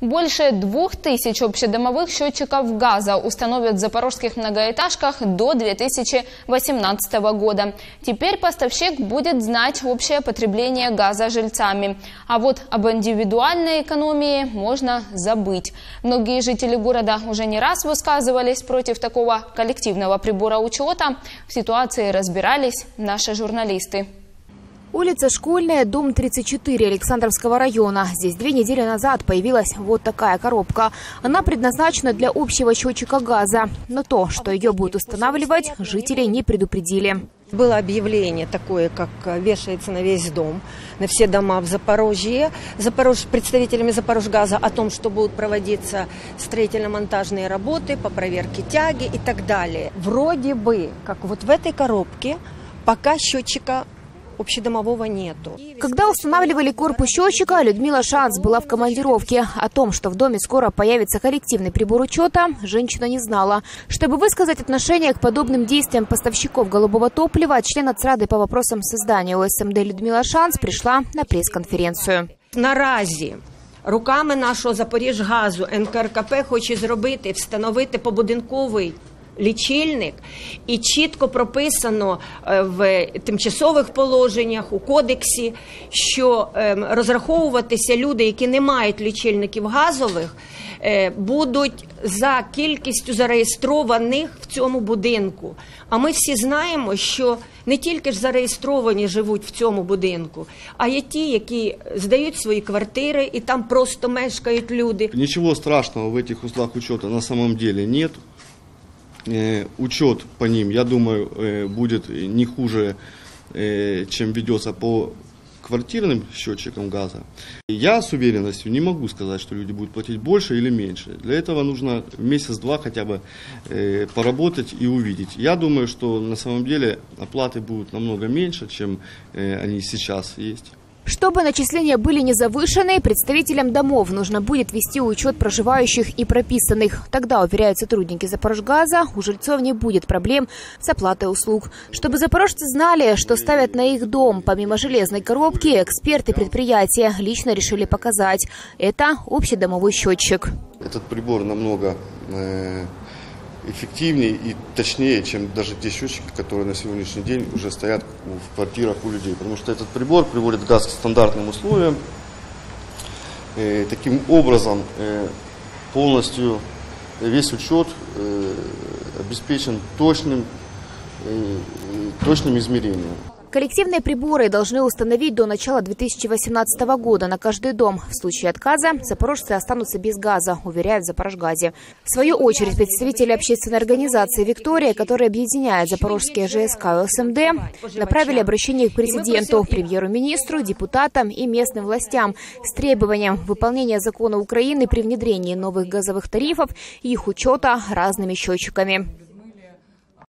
Больше 2000 общедомовых счетчиков газа установят в запорожских многоэтажках до 2018 года. Теперь поставщик будет знать общее потребление газа жильцами. А вот об индивидуальной экономии можно забыть. Многие жители города уже не раз высказывались против такого коллективного прибора учета. В ситуации разбирались наши журналисты. Улица Школьная, дом 34 Александровского района. Здесь 2 недели назад появилась вот такая коробка. Она предназначена для общего счетчика газа. Но то, что ее будут устанавливать, жителей не предупредили. Было объявление такое, как вешается на весь дом, на все дома в Запорожье, представителями Запорожгаза о том, что будут проводиться строительно-монтажные работы по проверке тяги и так далее. Вроде бы, как вот в этой коробке, пока счетчика общедомового нету. Когда устанавливали корпус счетчика, Людмила Шанц была в командировке. О том, что в доме скоро появится коллективный прибор учета, женщина не знала. Чтобы высказать отношение к подобным действиям поставщиков голубого топлива, член Нацрады по вопросам создания ОСМД Людмила Шанц пришла на прес-конференцію. Наразі руками нашого Запоріжгазу НКРКП хоче зробити, встановити побудинковий лічильник, і чітко прописано в тимчасових положеннях, у кодексі, що розраховуватися люди, які не мають лічильників газових, будуть за кількістю зареєстрованих в цьому будинку. А ми всі знаємо, що не тільки ж зареєстровані живуть в цьому будинку, а є ті, які здають свої квартири і там просто мешкають люди. Нічого страшного в этих узлах учета на самом деле нет. Учет по ним, я думаю, будет не хуже, чем ведется по квартирным счетчикам газа. Я с уверенностью не могу сказать, что люди будут платить больше или меньше. Для этого нужно месяц-два хотя бы поработать и увидеть. Я думаю, что на самом деле оплаты будут намного меньше, чем они сейчас есть. Чтобы начисления были не завышены, представителям домов нужно будет вести учет проживающих и прописанных. Тогда, уверяют сотрудники Запорожгаза, у жильцов не будет проблем с оплатой услуг. Чтобы запорожцы знали, что ставят на их дом, помимо железной коробки, эксперты предприятия лично решили показать. Это общедомовой счетчик. Этот прибор намного эффективнее и точнее, чем даже те счетчики, которые на сегодняшний день уже стоят в квартирах у людей. Потому что этот прибор приводит газ к стандартным условиям. Таким образом, полностью весь учет обеспечен точным измерением. Коллективные приборы должны установить до начала 2018 года на каждый дом. В случае отказа запорожцы останутся без газа, уверяют в Запорожгазе. В свою очередь, представители общественной организации «Виктория», которая объединяет запорожские ЖСК и ОСМД, направили обращение к президенту, премьеру-министру, депутатам и местным властям с требованием выполнения закона Украины при внедрении новых газовых тарифов и их учета разными счетчиками.